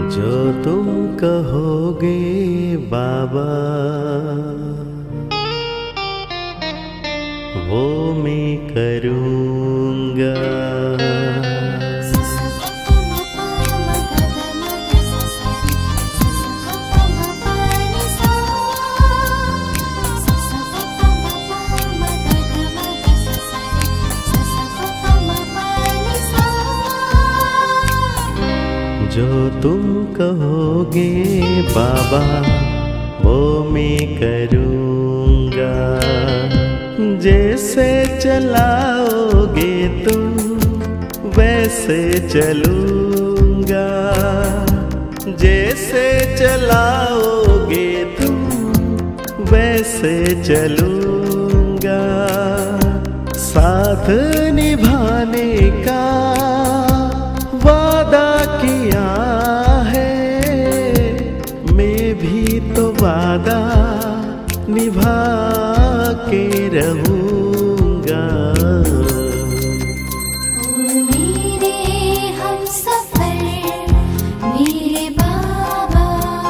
जो तुम कहोगे बाबा वो मैं करूँगा। जो तुम कहोगे बाबा वो मैं करूँगा। जैसे चलाओगे तुम वैसे चलूँगा। जैसे चलाओगे तुम वैसे चलूँगा। साथ निभाने का वादा किया है, मैं भी तो वादा निभा के रहूँगा। ओ मेरे हमसफर मेरे बाबा,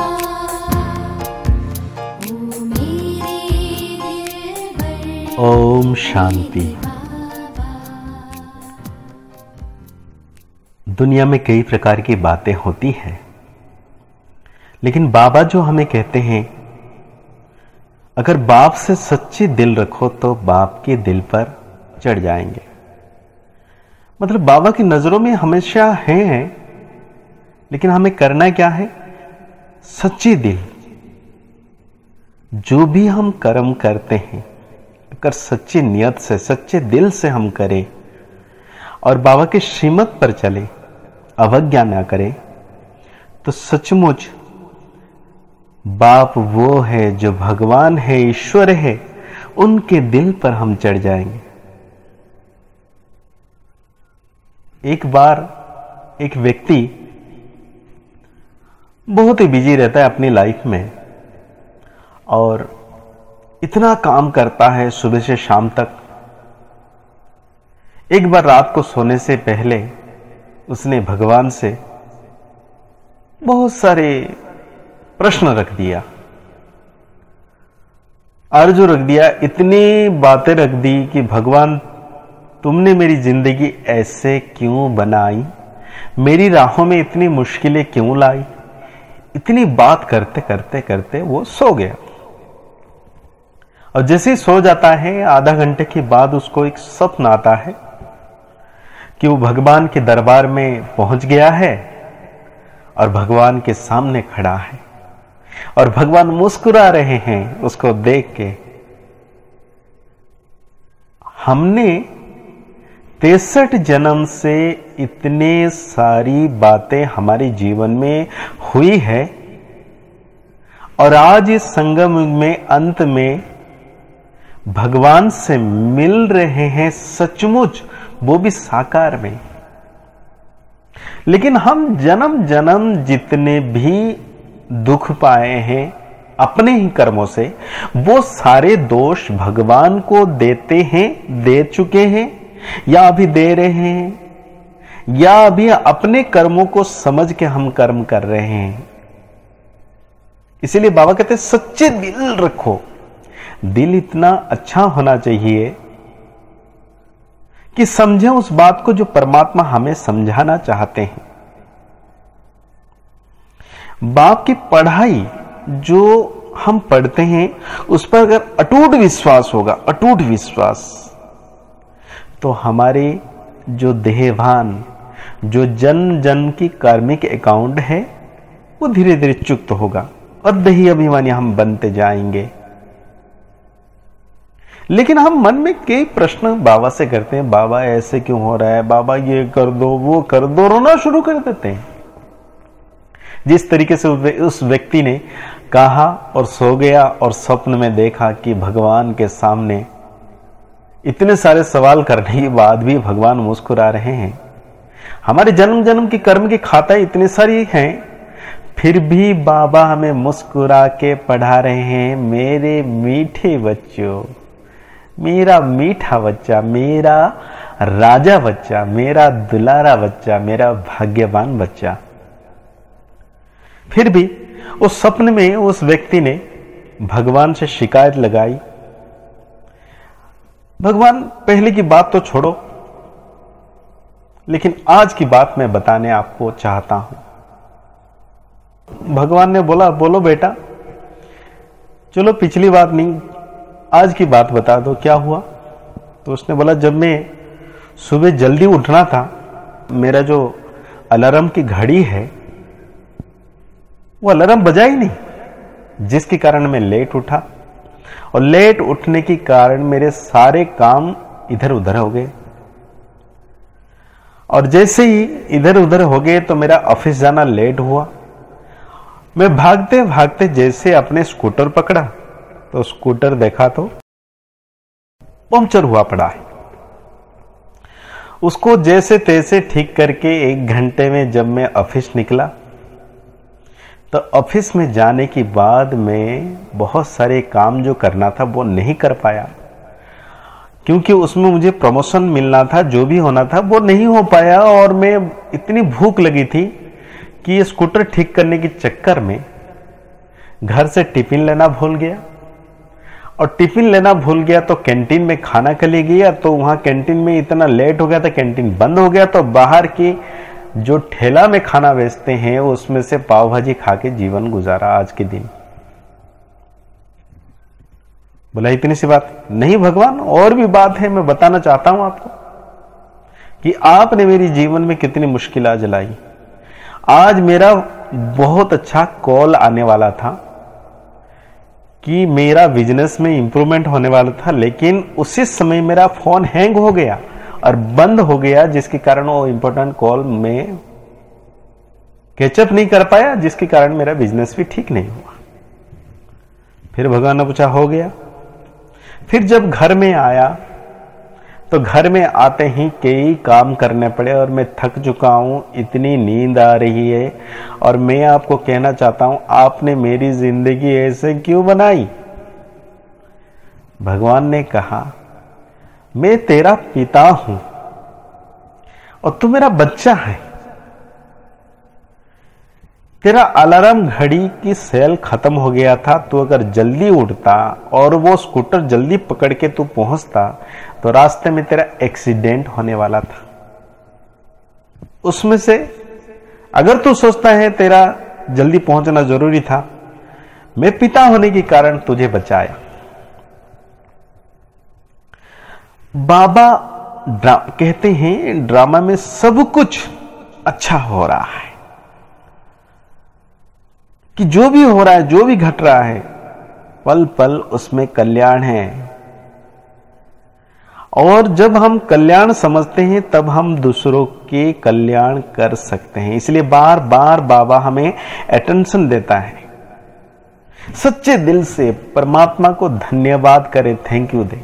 ओ मेरे दिलबर। ओम शांति। दुनिया में कई प्रकार की बातें होती हैं, लेकिन बाबा जो हमें कहते हैं अगर बाप से सच्ची दिल रखो तो बाप के दिल पर चढ़ जाएंगे। मतलब बाबा की नजरों में हमेशा हैं, लेकिन हमें करना क्या है? सच्ची दिल। जो भी हम कर्म करते हैं अगर सच्ची नियत से सच्चे दिल से हम करें और बाबा के श्रीमत पर चले, अवज्ञा ना करें, तो सचमुच बाप वो है जो भगवान है, ईश्वर है, उनके दिल पर हम चढ़ जाएंगे। एक बार एक व्यक्ति बहुत ही बिजी रहता है अपनी लाइफ में और इतना काम करता है सुबह से शाम तक। एक बार रात को सोने से पहले उसने भगवान से बहुत सारे प्रश्न रख दिया। अर्ज रख दिया, इतनी बातें रख दी कि भगवान तुमने मेरी जिंदगी ऐसे क्यों बनाई, मेरी राहों में इतनी मुश्किलें क्यों लाई। इतनी बात करते करते करते वो सो गया। और जैसे ही सो जाता है आधा घंटे के बाद उसको एक सपना आता है कि वो भगवान के दरबार में पहुंच गया है और भगवान के सामने खड़ा है और भगवान मुस्कुरा रहे हैं उसको देख के। हमने 63 जन्म से इतने सारी बातें हमारे जीवन में हुई है और आज इस संगम में अंत में भगवान से मिल रहे हैं सचमुच, वो भी साकार में। लेकिन हम जन्म जन्म जितने भी दुख पाए हैं अपने ही कर्मों से, वो सारे दोष भगवान को देते हैं, दे चुके हैं या अभी दे रहे हैं, या अभी अपने कर्मों को समझ के हम कर्म कर रहे हैं। इसीलिए बाबा कहते हैं सच्चे दिल रखो। दिल इतना अच्छा होना चाहिए कि समझे उस बात को जो परमात्मा हमें समझाना चाहते हैं। बाप की पढ़ाई जो हम पढ़ते हैं उस पर अगर अटूट विश्वास होगा, अटूट विश्वास, तो हमारे जो देहभान, जो जन्म जन्म की कार्मिक अकाउंट है वो धीरे धीरे चुक्त होगा और देही अभिमानी हम बनते जाएंगे। लेकिन हम मन में कई प्रश्न बाबा से करते हैं, बाबा ऐसे क्यों हो रहा है, बाबा ये कर दो वो कर दो, रोना शुरू कर देते हैं। जिस तरीके से उस व्यक्ति ने कहा और सो गया और स्वप्न में देखा कि भगवान के सामने इतने सारे सवाल करने के बाद भी भगवान मुस्कुरा रहे हैं। हमारे जन्म जन्म की कर्म की खाताएं इतनी सारी हैं, फिर भी बाबा हमें मुस्कुरा के पढ़ा रहे हैं। मेरे मीठे बच्चों, मेरा मीठा बच्चा, मेरा राजा बच्चा, मेरा दुलारा बच्चा, मेरा भाग्यवान बच्चा, फिर भी उस सपने में उस व्यक्ति ने भगवान से शिकायत लगाई, भगवान पहले की बात तो छोड़ो, लेकिन आज की बात मैं बताने आपको चाहता हूं। भगवान ने बोला, बोलो बेटा, चलो पिछली बात नहीं, आज की बात बता दो, क्या हुआ? तो उसने बोला, जब मैं सुबह जल्दी उठना था, मेरा जो अलार्म की घड़ी है वो अलार्म बजा ही नहीं, जिसके कारण मैं लेट उठा, और लेट उठने के कारण मेरे सारे काम इधर उधर हो गए, और जैसे ही इधर उधर हो गए तो मेरा ऑफिस जाना लेट हुआ। मैं भागते भागते जैसे अपने स्कूटर पकड़ा तो स्कूटर देखा तो पंक्चर हुआ पड़ा है। उसको जैसे तैसे ठीक करके 1 घंटे में जब मैं ऑफिस निकला, तो ऑफिस में जाने के बाद मैं बहुत सारे काम जो करना था वो नहीं कर पाया, क्योंकि उसमें मुझे प्रमोशन मिलना था, जो भी होना था वो नहीं हो पाया। और मैं इतनी भूख लगी थी कि ये स्कूटर ठीक करने के चक्कर में घर से टिफिन लेना भूल गया, और टिफिन लेना भूल गया तो कैंटीन में खाना के लिए गया, तो वहां कैंटीन में इतना लेट हो गया था, कैंटीन बंद हो गया, तो बाहर की जो ठेला में खाना बेचते हैं उसमें से पाव भाजी खा के जीवन गुजारा आज के दिन। बोला, इतनी सी बात नहीं भगवान, और भी बात है, मैं बताना चाहता हूं आपको कि आपने मेरी जीवन में कितनी मुश्किल आज लाई। आज मेरा बहुत अच्छा कॉल आने वाला था कि मेरा बिजनेस में इंप्रूवमेंट होने वाला था, लेकिन उसी समय मेरा फोन हैंग हो गया और बंद हो गया, जिसके कारण वो इंपॉर्टेंट कॉल में कैचअप नहीं कर पाया, जिसके कारण मेरा बिजनेस भी ठीक नहीं हुआ। फिर भगवान ने पूछा, हो गया? फिर जब घर में आया तो घर में आते ही कई काम करने पड़े, और मैं थक चुका हूं, इतनी नींद आ रही है, और मैं आपको कहना चाहता हूं, आपने मेरी जिंदगी ऐसे क्यों बनाई? भगवान ने कहा, मैं तेरा पिता हूं और तू मेरा बच्चा है। तेरा अलार्म घड़ी की सेल खत्म हो गया था, तू अगर जल्दी उठता और वो स्कूटर जल्दी पकड़ के तू पहुंचता तो रास्ते में तेरा एक्सीडेंट होने वाला था। उसमें से अगर तू सोचता है तेरा जल्दी पहुंचना जरूरी था, मैं पिता होने के कारण तुझे बचाया। बाबा कहते हैं ड्रामा में सब कुछ अच्छा हो रहा है, कि जो भी हो रहा है, जो भी घट रहा है, पल पल उसमें कल्याण है। और जब हम कल्याण समझते हैं तब हम दूसरों के कल्याण कर सकते हैं। इसलिए बार बार बाबा हमें अटेंशन देता है। सच्चे दिल से परमात्मा को धन्यवाद करें, थैंक यू दें।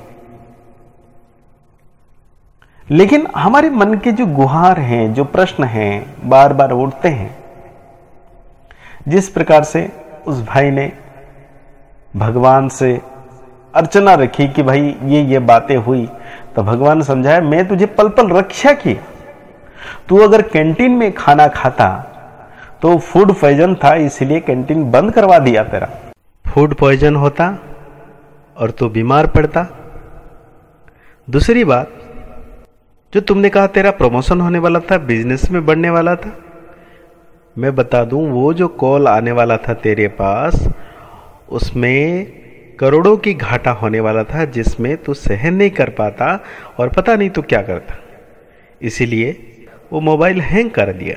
लेकिन हमारे मन के जो गुहार हैं, जो प्रश्न हैं, बार बार उठते हैं। जिस प्रकार से उस भाई ने भगवान से अर्चना रखी कि भाई ये बातें हुई, तो भगवान ने समझाया, मैं तुझे पल पल रक्षा किया। तू अगर कैंटीन में खाना खाता तो फूड पॉइजन था, इसलिए कैंटीन बंद करवा दिया तेरा। फूड पॉइजन होता और तू बीमार पड़ता। दूसरी बात, जो तुमने कहा तेरा प्रमोशन होने वाला था, बिजनेस में बढ़ने वाला था, मैं बता दूं, वो जो कॉल आने वाला था तेरे पास, उसमें करोड़ों की घाटा होने वाला था, जिसमें तू सहन नहीं कर पाता और पता नहीं तू क्या करता। इसीलिए वो मोबाइल हैंग कर दिया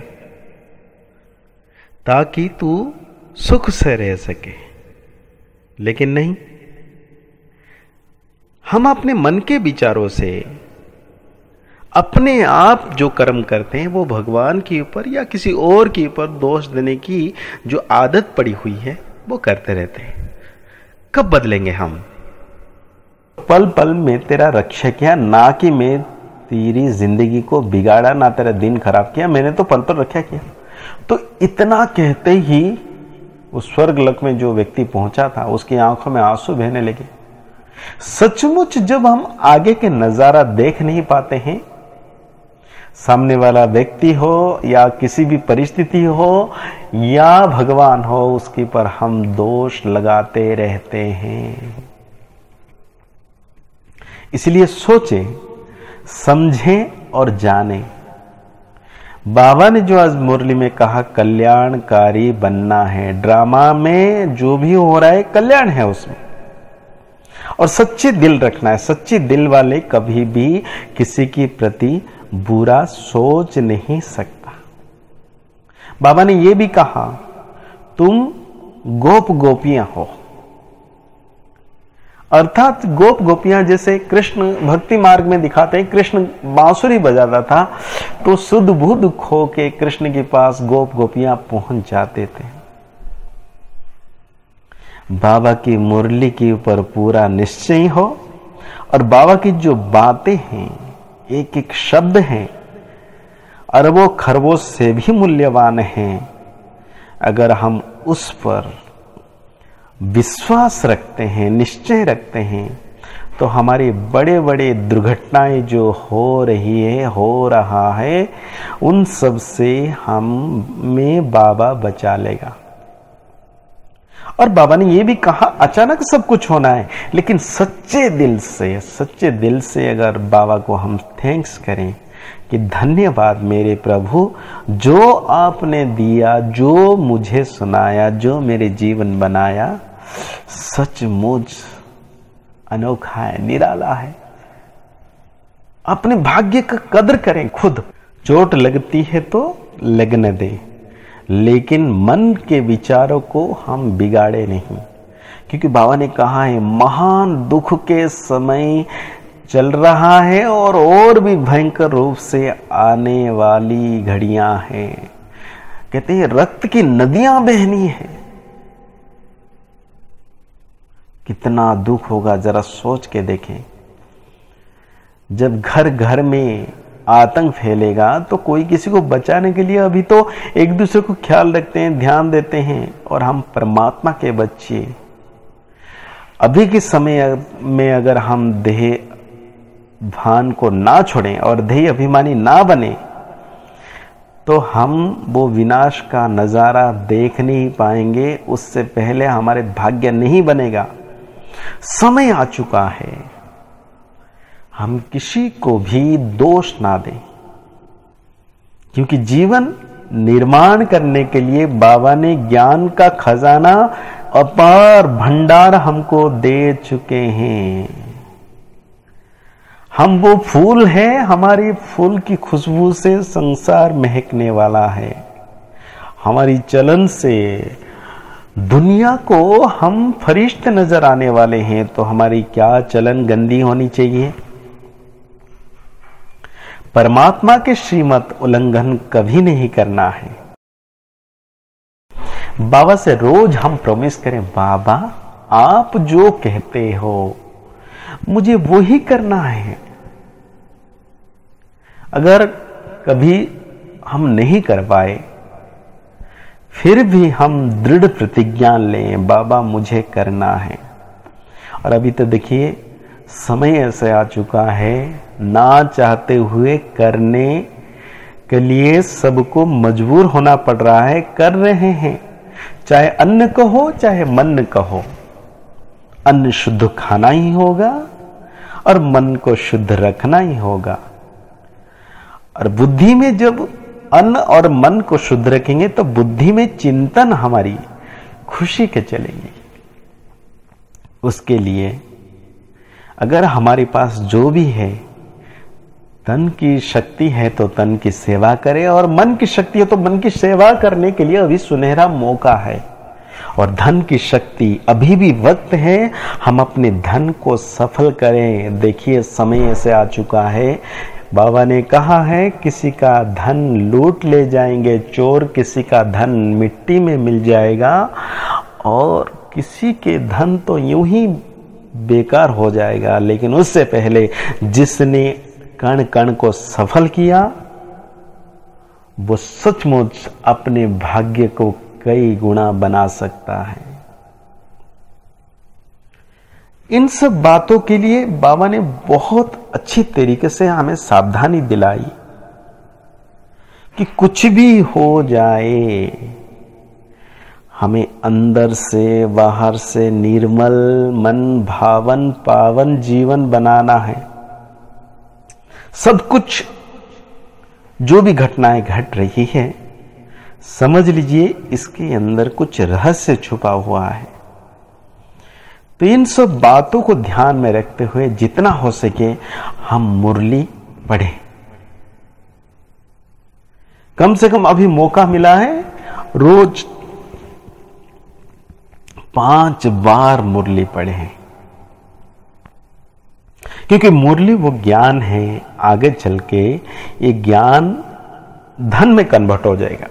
ताकि तू सुख से रह सके। लेकिन नहीं, हम अपने मन के विचारों से अपने आप जो कर्म करते हैं वो भगवान के ऊपर या किसी और के ऊपर दोष देने की जो आदत पड़ी हुई है वो करते रहते हैं। कब बदलेंगे हम? पल पल में तेरा रक्षा किया, ना कि मैं तेरी जिंदगी को बिगाड़ा, ना तेरा दिन खराब किया, मैंने तो पल पल रक्षा किया। तो इतना कहते ही उस स्वर्ग लोक में जो व्यक्ति पहुंचा था उसकी आंखों में आंसू बहने लगे। सचमुच जब हम आगे के नजारा देख नहीं पाते हैं सामने वाला व्यक्ति हो या किसी भी परिस्थिति हो या भगवान हो, उसके पर हम दोष लगाते रहते हैं। इसलिए सोचें, समझें और जानें। बाबा ने जो आज मुरली में कहा, कल्याणकारी बनना है। ड्रामा में जो भी हो रहा है कल्याण है उसमें, और सच्चे दिल रखना है। सच्चे दिल वाले कभी भी किसी के प्रति बुरा सोच नहीं सकता। बाबा ने यह भी कहा, तुम गोप गोपियां हो। अर्थात गोप गोपियां जैसे कृष्ण भक्ति मार्ग में दिखाते हैं, कृष्ण बांसुरी बजाता था तो सुध बुध खो के कृष्ण के पास गोप गोपियां पहुंच जाते थे। बाबा की मुरली के ऊपर पूरा निश्चय हो, और बाबा की जो बातें हैं, एक एक शब्द हैं, अरबों खरबों से भी मूल्यवान हैं। अगर हम उस पर विश्वास रखते हैं, निश्चय रखते हैं, तो हमारी बड़े बड़े दुर्घटनाएं जो हो रही है, हो रहा है, उन सब से हमें बाबा बचा लेगा। और बाबा ने ये भी कहा, अचानक सब कुछ होना है, लेकिन सच्चे दिल से अगर बाबा को हम थैंक्स करें कि धन्यवाद मेरे प्रभु, जो आपने दिया, जो मुझे सुनाया, जो मेरे जीवन बनाया, सचमुच अनोखा है, निराला है। अपने भाग्य का कदर करें खुद। चोट लगती है तो लगने दें, लेकिन मन के विचारों को हम बिगाड़े नहीं, क्योंकि बाबा ने कहा है महान दुख के समय चल रहा है और भी भयंकर रूप से आने वाली घड़ियां हैं। कहते हैं रक्त की नदियां बहनी है। कितना दुख होगा, जरा सोच के देखें। जब घर घर में आतंक फैलेगा तो कोई किसी को बचाने के लिए अभी तो एक दूसरे को ख्याल रखते हैं, ध्यान देते हैं, और हम परमात्मा के बच्चे। अभी के समय में अगर हम देह भान को ना छोड़ें और देह अभिमानी ना बने, तो हम वो विनाश का नजारा देख नहीं पाएंगे। उससे पहले हमारे भाग्य नहीं बनेगा। समय आ चुका है, हम किसी को भी दोष ना दें, क्योंकि जीवन निर्माण करने के लिए बाबा ने ज्ञान का खजाना, अपार भंडार हमको दे चुके हैं। हम वो फूल हैं, हमारी फूल की खुशबू से संसार महकने वाला है। हमारी चलन से दुनिया को हम फरिश्ते नजर आने वाले हैं, तो हमारी क्या चलन गंदी होनी चाहिए? परमात्मा के श्रीमत उल्लंघन कभी नहीं करना है। बाबा से रोज हम प्रॉमिस करें, बाबा आप जो कहते हो मुझे वो ही करना है। अगर कभी हम नहीं कर पाए, फिर भी हम दृढ़ प्रतिज्ञा लें, बाबा मुझे करना है। और अभी तो देखिए समय ऐसे आ चुका है, ना चाहते हुए करने के लिए सबको मजबूर होना पड़ रहा है, कर रहे हैं। चाहे अन्न कहो चाहे मन कहो, अन्न शुद्ध खाना ही होगा और मन को शुद्ध रखना ही होगा। और बुद्धि में जब अन्न और मन को शुद्ध रखेंगे तो बुद्धि में चिंतन हमारी खुशी के चलेंगी। उसके लिए अगर हमारे पास जो भी है, तन की शक्ति है तो तन की सेवा करें, और मन की शक्ति है तो मन की सेवा करने के लिए अभी सुनहरा मौका है। और धन की शक्ति अभी भी वक्त है, हम अपने धन को सफल करें। देखिए समय ऐसे आ चुका है, बाबा ने कहा है किसी का धन लूट ले जाएंगे चोर, किसी का धन मिट्टी में मिल जाएगा, और किसी के धन तो यूं ही बेकार हो जाएगा। लेकिन उससे पहले जिसने कण कण को सफल किया, वो सचमुच अपने भाग्य को कई गुना बना सकता है। इन सब बातों के लिए बाबा ने बहुत अच्छी तरीके से हमें सावधानी दिलाई। कि कुछ भी हो जाए, हमें अंदर से बाहर से निर्मल मन भावन पावन जीवन बनाना है। सब कुछ जो भी घटनाएं घट रही है, समझ लीजिए इसके अंदर कुछ रहस्य छुपा हुआ है। तो इन सब बातों को ध्यान में रखते हुए जितना हो सके हम मुरली पढ़ें। कम से कम अभी मौका मिला है, रोज 5 बार मुरली पढ़ें, क्योंकि मुरली वो ज्ञान है, आगे चल के ये ज्ञान धन में कन्वर्ट हो जाएगा।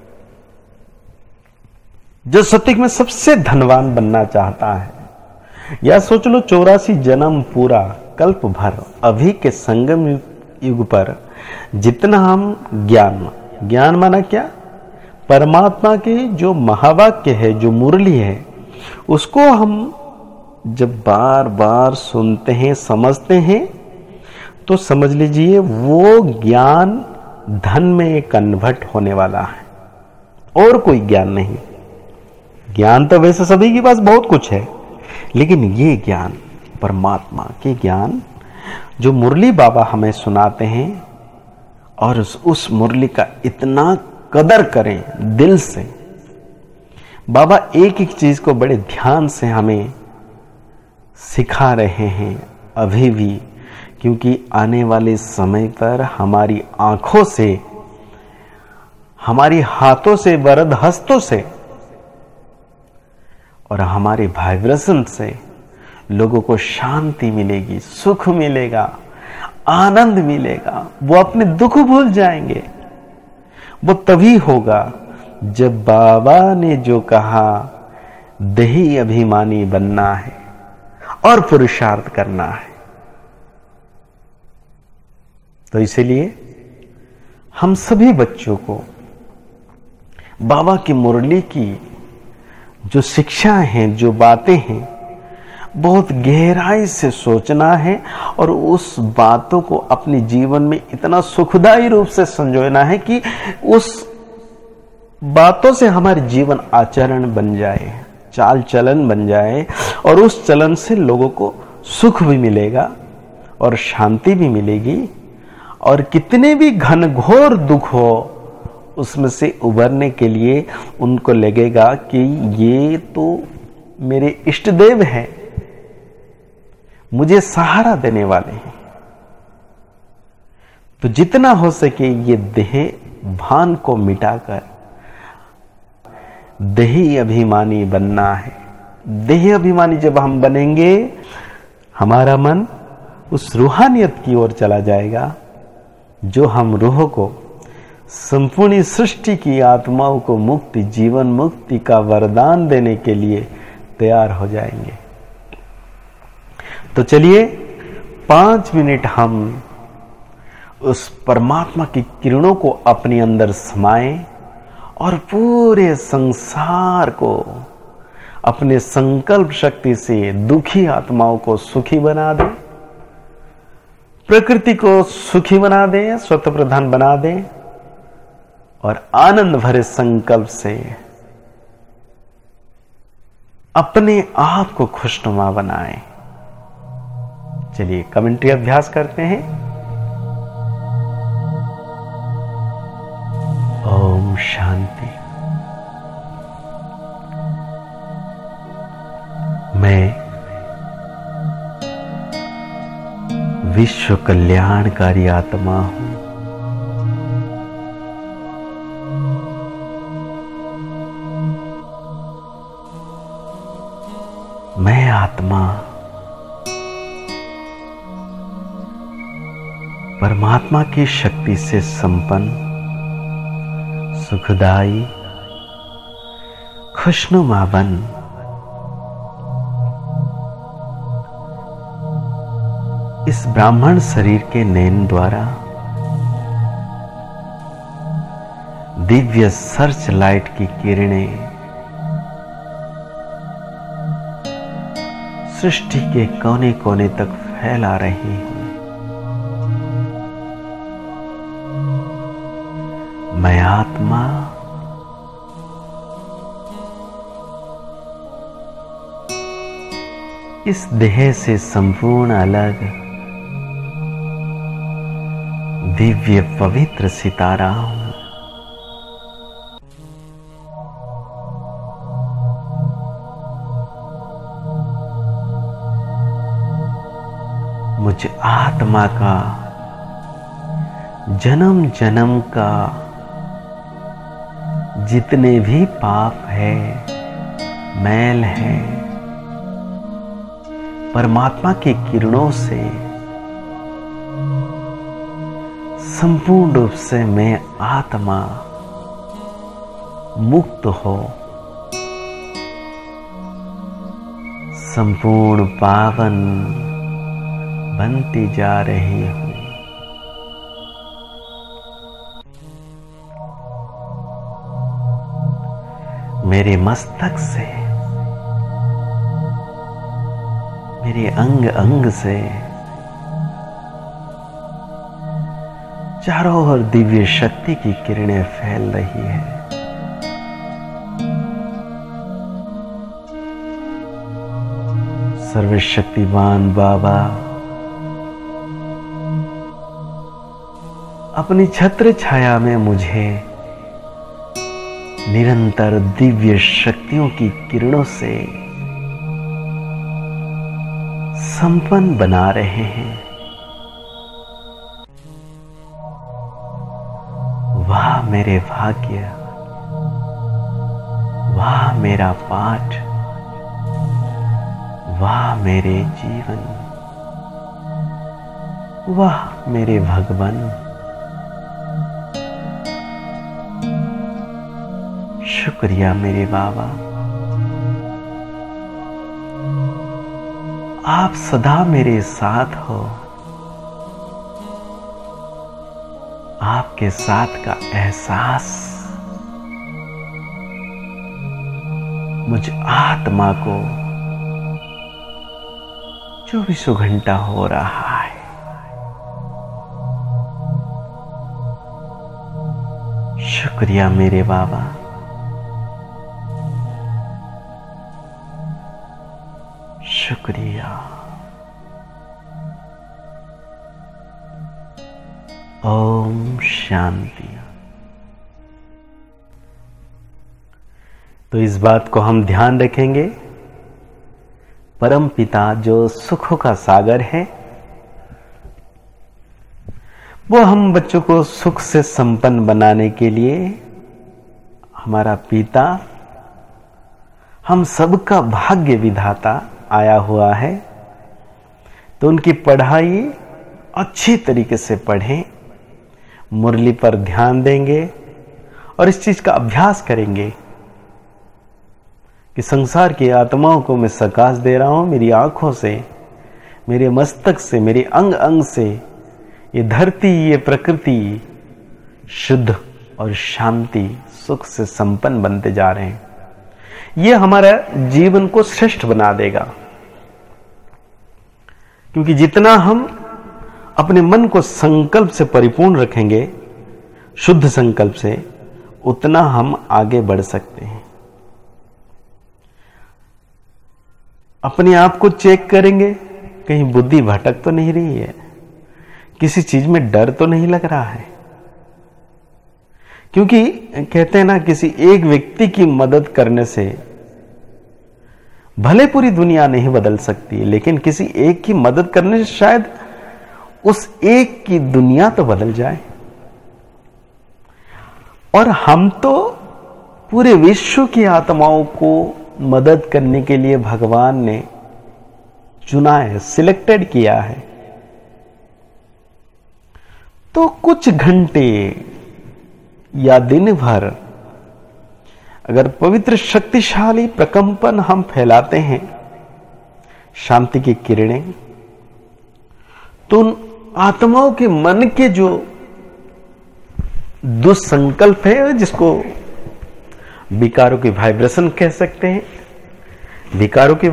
जो सत्युग में सबसे धनवान बनना चाहता है, या सोच लो 84 जन्म पूरा कल्प भर अभी के संगम युग पर जितना हम ज्ञान माना क्या, परमात्मा के जो महावाक्य है, जो मुरली है, उसको हम जब बार बार सुनते हैं, समझते हैं, तो समझ लीजिए वो ज्ञान धन में कन्वर्ट होने वाला है, और कोई ज्ञान नहीं। ज्ञान तो वैसे सभी के पास बहुत कुछ है, लेकिन ये ज्ञान, परमात्मा के ज्ञान जो मुरली बाबा हमें सुनाते हैं, और उस मुरली का इतना कदर करें दिल से। बाबा एक एक चीज को बड़े ध्यान से हमें सिखा रहे हैं अभी भी, क्योंकि आने वाले समय पर हमारी आंखों से, हमारी हाथों से, वरद हस्तों से और हमारे वाइब्रेशन से लोगों को शांति मिलेगी, सुख मिलेगा, आनंद मिलेगा। वो अपने दुख भूल जाएंगे। वो तभी होगा जब बाबा ने जो कहा देही अभिमानी बनना है और पुरुषार्थ करना है। तो इसलिए हम सभी बच्चों को बाबा की मुरली की जो शिक्षाएं हैं, जो बातें हैं, बहुत गहराई से सोचना है और उस बातों को अपने जीवन में इतना सुखदायी रूप से संजोना है कि उस बातों से हमारे जीवन आचरण बन जाए, चाल चलन बन जाए, और उस चलन से लोगों को सुख भी मिलेगा और शांति भी मिलेगी, और कितने भी घनघोर दुख हो उसमें से उबरने के लिए उनको लगेगा कि ये तो मेरे इष्ट देव हैं, मुझे सहारा देने वाले हैं। तो जितना हो सके ये देह भान को मिटाकर देही अभिमानी बनना है। देह अभिमानी जब हम बनेंगे, हमारा मन उस रूहानियत की ओर चला जाएगा, जो हम रूह को, संपूर्ण सृष्टि की आत्माओं को मुक्ति, जीवन मुक्ति का वरदान देने के लिए तैयार हो जाएंगे। तो चलिए 5 मिनट हम उस परमात्मा की किरणों को अपने अंदर समाएं और पूरे संसार को अपने संकल्प शक्ति से दुखी आत्माओं को सुखी बना दें, प्रकृति को सुखी बना दें, स्वतः प्रधान बना दें, और आनंद भरे संकल्प से अपने आप को खुशनुमा बनाएं। चलिए कमेंट्री अभ्यास करते हैं। ओम शांति। मैं विश्व कल्याणकारी आत्मा हूं। मैं आत्मा परमात्मा की शक्ति से संपन्न, सुखदाई, खुशनुमा बन इस ब्राह्मण शरीर के नयन द्वारा दिव्य सर्च लाइट की किरणें सृष्टि के कोने कोने तक फैला रही हूं। मैं आत्मा इस देह से संपूर्ण अलग दिव्य पवित्र सितारा हूं। मुझ आत्मा का जन्म जन्म का जितने भी पाप है, मैल है, परमात्मा की किरणों से संपूर्ण रूप से मैं आत्मा मुक्त हो संपूर्ण पावन बनती जा रही हूं। मेरे मस्तक से, मेरे अंग अंग से चारों ओर दिव्य शक्ति की किरणें फैल रही है। सर्वशक्तिमान बाबा अपनी छत्र छाया में मुझे निरंतर दिव्य शक्तियों की किरणों से संपन्न बना रहे हैं। वाह मेरे भाग्य, वाह मेरा पाठ, वाह मेरे जीवन, वाह मेरे भगवान। शुक्रिया मेरे बाबा, आप सदा मेरे साथ हो। आपके साथ का एहसास मुझ आत्मा को 24 घंटा हो रहा है। शुक्रिया मेरे बाबा, शुक्रिया। ओम शांति। तो इस बात को हम ध्यान रखेंगे, परम पिता जो सुखों का सागर है, वो हम बच्चों को सुख से संपन्न बनाने के लिए हमारा पिता, हम सबका भाग्य विधाता आया हुआ है। तो उनकी पढ़ाई अच्छी तरीके से पढ़ें, मुरली पर ध्यान देंगे और इस चीज का अभ्यास करेंगे कि संसार की आत्माओं को मैं सकाश दे रहा हूं। मेरी आंखों से, मेरे मस्तक से, मेरे अंग अंग से ये धरती, ये प्रकृति शुद्ध और शांति, सुख से संपन्न बनते जा रहे हैं। ये हमारा जीवन को श्रेष्ठ बना देगा, क्योंकि जितना हम अपने मन को संकल्प से परिपूर्ण रखेंगे, शुद्ध संकल्प से, उतना हम आगे बढ़ सकते हैं। अपने आप को चेक करेंगे, कहीं बुद्धि भटक तो नहीं रही है, किसी चीज में डर तो नहीं लग रहा है। क्योंकि कहते हैं ना, किसी एक व्यक्ति की मदद करने से भले पूरी दुनिया नहीं बदल सकती, लेकिन किसी एक की मदद करने से शायद उस एक की दुनिया तो बदल जाए। और हम तो पूरे विश्व की आत्माओं को मदद करने के लिए भगवान ने चुना है, सिलेक्टेड किया है। तो कुछ घंटे या दिन भर अगर पवित्र शक्तिशाली प्रकंपन हम फैलाते हैं, शांति की किरणें, तो उन आत्माओं के मन के जो दुस्संकल्प है, जिसको विकारों की वाइब्रेशन कह सकते हैं, विकारों की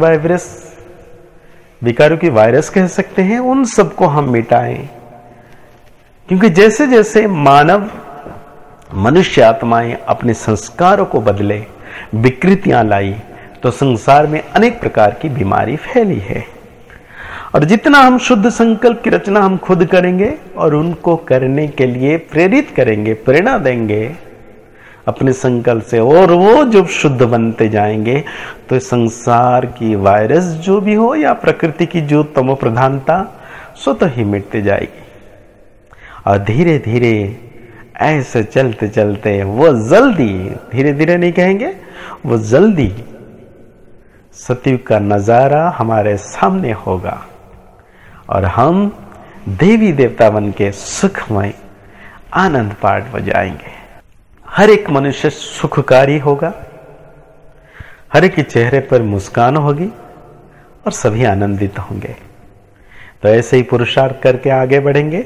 वायरस कह सकते हैं, उन सबको हम मिटाएं। क्योंकि जैसे जैसे मानव मनुष्य आत्माएं अपने संस्कारों को बदले, विकृतियां लाई, तो संसार में अनेक प्रकार की बीमारी फैली है। और जितना हम शुद्ध संकल्प की रचना हम खुद करेंगे और उनको करने के लिए प्रेरित करेंगे, प्रेरणा देंगे अपने संकल्प से, और वो जब शुद्ध बनते जाएंगे तो संसार की वायरस जो भी हो या प्रकृति की जो तमो प्रधानता स्वतः ही मिटती जाएगी। और धीरे धीरे ऐसे चलते चलते वो जल्दी, धीरे धीरे नहीं कहेंगे, वो जल्दी सतयुग का नजारा हमारे सामने होगा और हम देवी देवता बन के सुखमय आनंद पाठ बजाएंगे। हर एक मनुष्य सुखकारी होगा, हर एक के चेहरे पर मुस्कान होगी और सभी आनंदित होंगे। तो ऐसे ही पुरुषार्थ करके आगे बढ़ेंगे।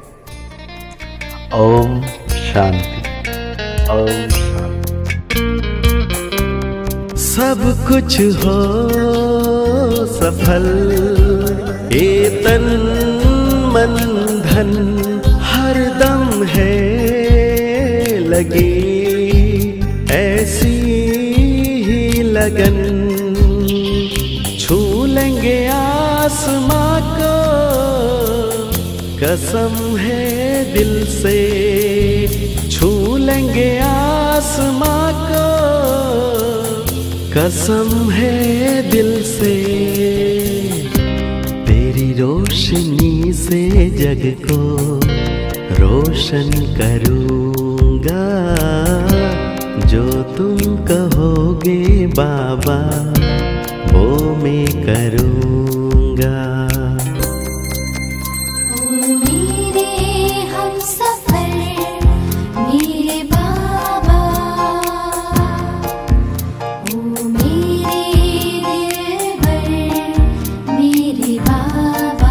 ओम शांति, ओम शांति। सब कुछ हो सफल, ये तन मन धन हरदम है लगी, ऐसी ही लगन। छू लेंगे आसमां को, कसम है दिल से। छू लेंगे आसमां को, कसम है दिल से। तेरी रोशनी से जग को रोशन करूंगा, जो तुम कहोगे बाबा वो मैं करूंगा। ओ मेरे हमसफर मेरे बाबा, ओ मेरे दिलबर मेरे बाबा।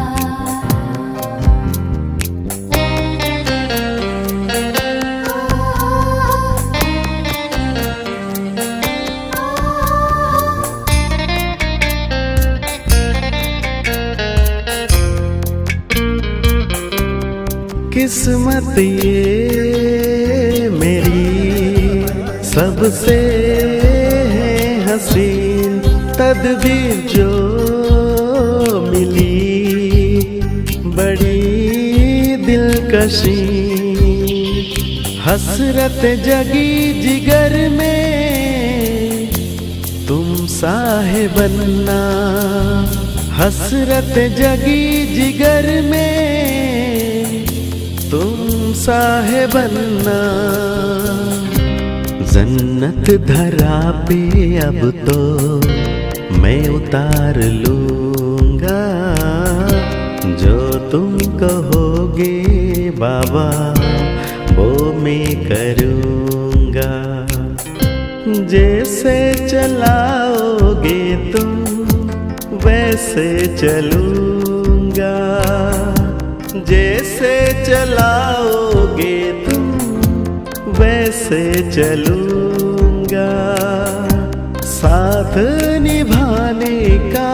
किस्मत ये मेरी सबसे है हसीन, तदबीर जो मिली बड़ी दिलकशी। हसरत जगी जिगर में तुम साहे बनना, हसरत जगी जिगर में तुम साहे बनना। जन्नत धरा पे अब तो मैं उतार लूंगा, जो तुम कहोगे बाबा वो मैं करूंगा। जैसे चलाओगे तुम वैसे चलूंगा, जैसे चलाओगे तुम वैसे चलूंगा। साथ निभाने का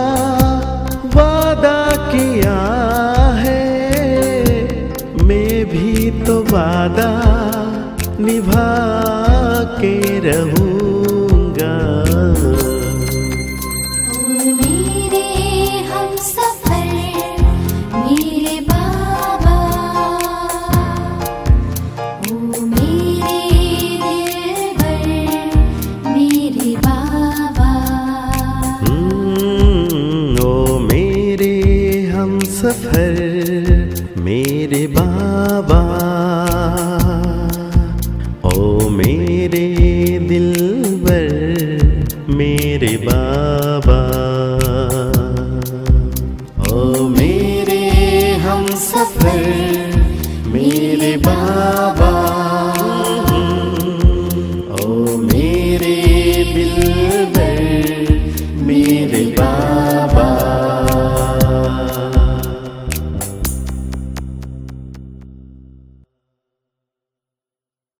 वादा किया है, मैं भी तो वादा निभा के रहूंगा। ओ मेरे हमसफर मेरे बाबा, ओ मेरे दिलबर मेरे बाबा। ओ मेरे हमसफर मेरे बाबा।